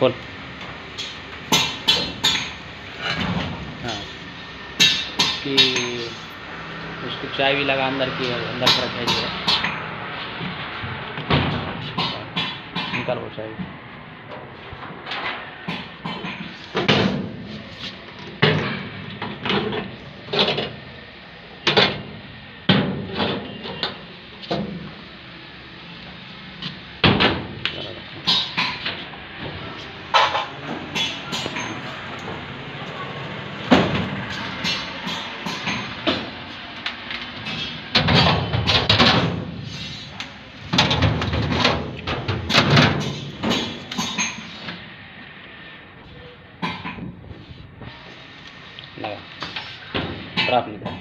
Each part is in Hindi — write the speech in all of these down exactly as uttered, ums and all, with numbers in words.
खोल। हाँ कि उसको चाय भी लगा अंदर की, अंदर पर रखे जो है निकाल वो चाय। लगा ड्राप निकाल।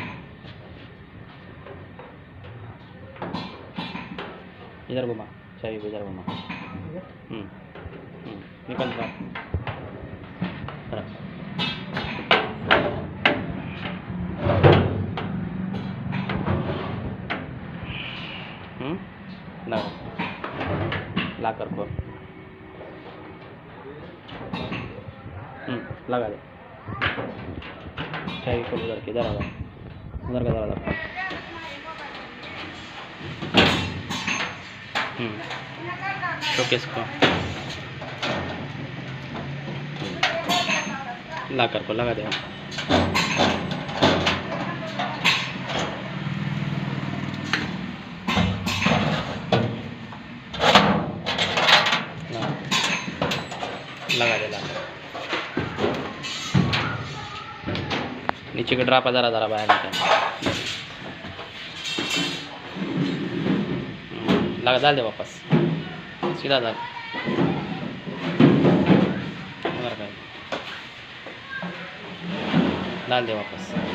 इधर घुमा, चाहिए इधर घुमा। हम्म हम्म निकल ड्राप। हम्म लगा ला कर खोल। हम्म लगा दे चाहिए खोल। उधर के इधर आ, उधर का दरवाजा खोल। हम्म शोकेस को ला कर को लगा दे। लगा दे ला नीचे के ड्राप जरा जरा बाहर निकल। लगा डाल दे वापस सीधा डाल। डाल दे वापस।